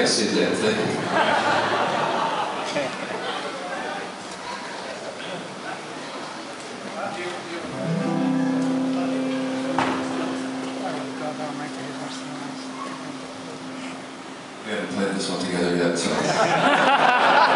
I see the damn thing. We haven't played this one together yet, so.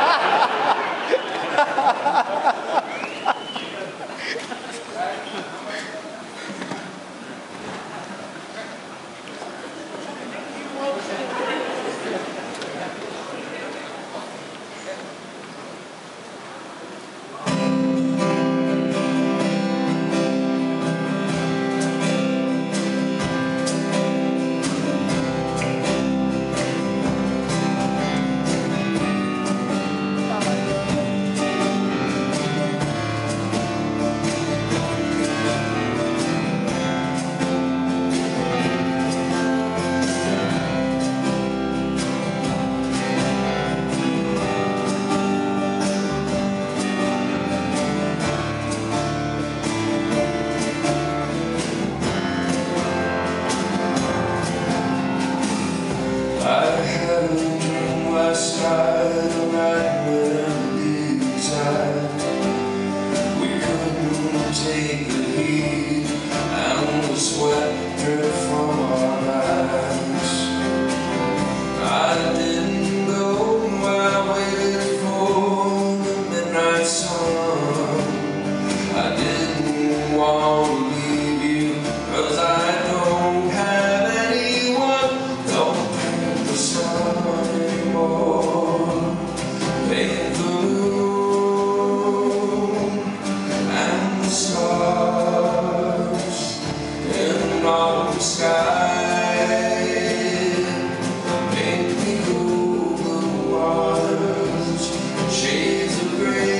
Last night, a nightmare leaves we couldn't take the heat, and the sweat dripped from our eyes. I didn't go, I waited for the midnight sun. I didn't want to leave you, 'cause I don't have anyone. Don't paint the sun anymore. Paint the moon and the stars in an autumn sky. Paint me cool blue waters, shades of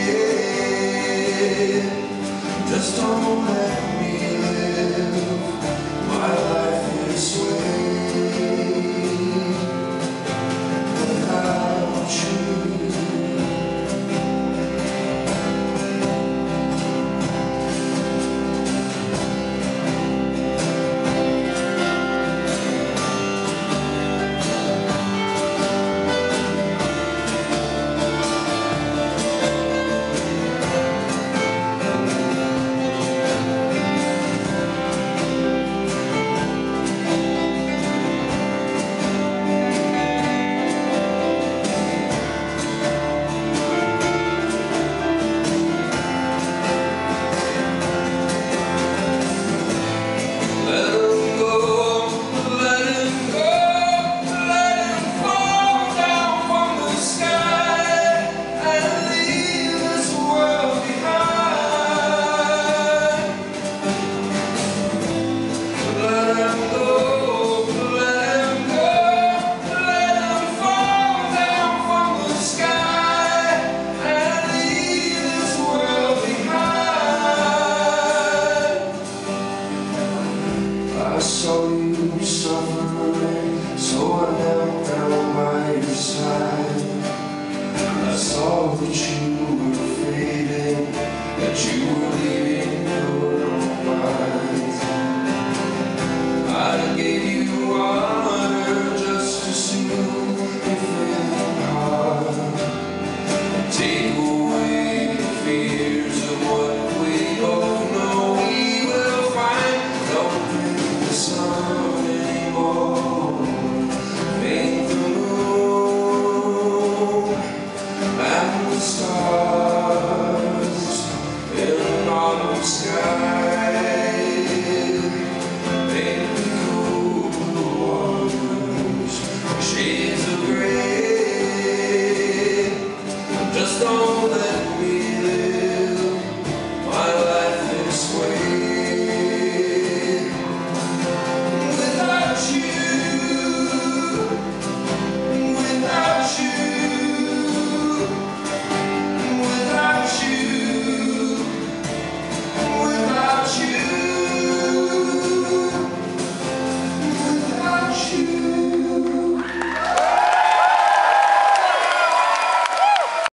gray. Just don't let me live my life this way. I saw you suffering, so I knelt down by your side. I saw that you were fading, that you were leaving your own mind. I gave you water just to soothe your feeling heart, take away the fears of what we both know we will find. Don't paint the sun anymore. Paint the moon and the stars in an autumn sky.